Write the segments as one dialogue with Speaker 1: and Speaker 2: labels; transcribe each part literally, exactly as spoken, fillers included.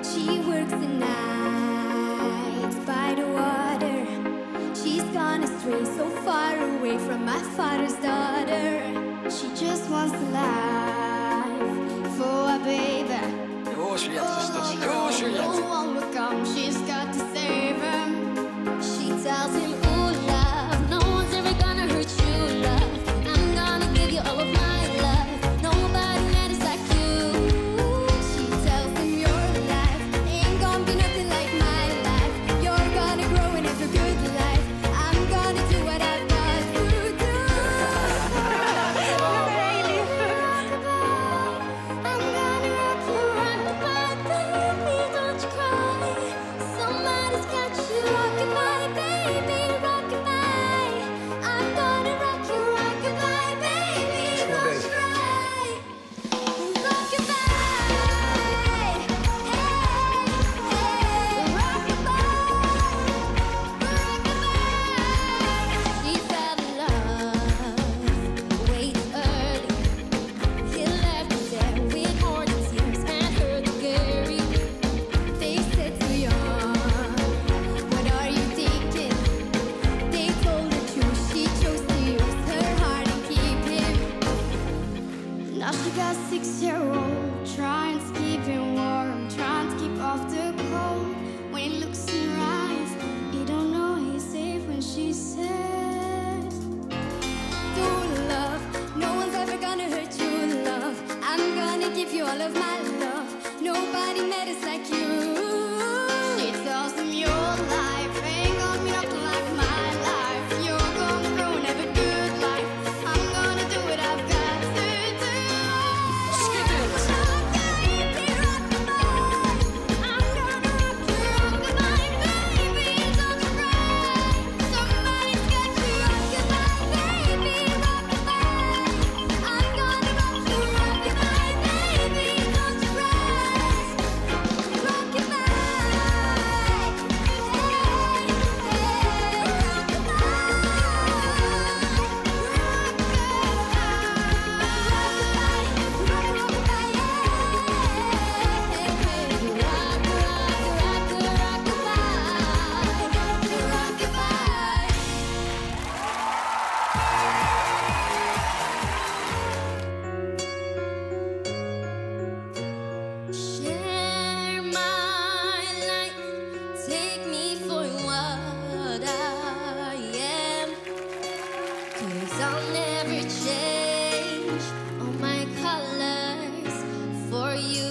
Speaker 1: She works the nights by the water. She's gone astray, so far away from my father's daughter. She just wants the life for a baby.
Speaker 2: Jo, świetnie, jo, świetnie.
Speaker 1: No one will come, she's got to save him. She tells him, ooh, love, no one's ever gonna hurt you, love. I'm gonna give you all of my love. Nobody matters like you. She tells him your life ain't gonna be nothing like my life. You're gonna grow and have a good life. I'm gonna do what I've got to do. I'm gonna rock you, rock baby, don't you cry. Somebody's got you, rock-a-bye, baby, rock-a-bye. I'm gonna rock you, rock-a-bye, baby, don't you cry. Rock-a-bye, hey, hey, rock-a-bye, rock-a-bye. He fell in love way too early. He left her there with more than tears and her to carry. They said too young, what are you thinking? They told her to, she chose to use her heart and keep him. Now she got six-year-old, trying to keep him warm, trying to keep off the cold. When he looks in her eyes, he don't know he's safe when she says, don't love, no one's ever gonna hurt you, love. I'm gonna give you all of my love. Nobody matters like you. She tells him your life ain't gonna be nothing like my life. You're gonna grow and have a good life. I'm gonna do what I've got to do. Rock, baby, rock-a-bye. I'm gonna rock you, rock-a-bye, baby, don't you cry. Somebody's got you, rock-a-bye, baby, rock-a-bye. I'm gonna rock you, rock-a-bye, baby, don't you cry. Rock-a-bye, share my life, take me for what I am. 'Cause I'll never change all my colors for you.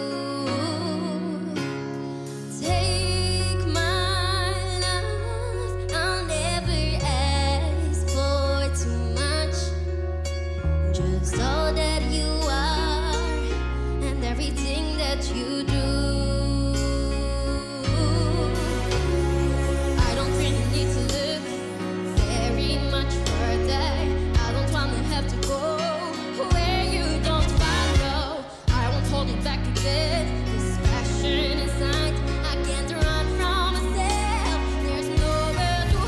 Speaker 1: Take my love, I'll never ask for too much. Just all that you are and everything that you do. I don't really need to look very much further. I don't wanna have to go where you don't follow. I won't hold it back again. This passion inside, I can't run from myself. There's nowhere to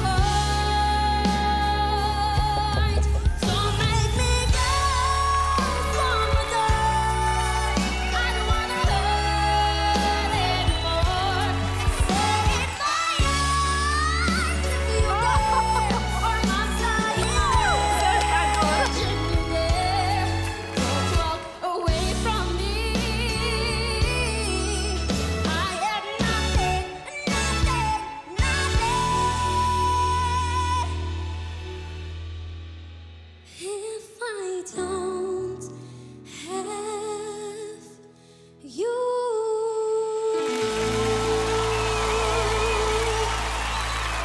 Speaker 1: hide. So make me go one more time. I don't wanna hurt anymore. Say it my eyes if you dare, or my side. Watching you there, don't walk away from me. I have nothing, nothing, nothing. If I don't have you.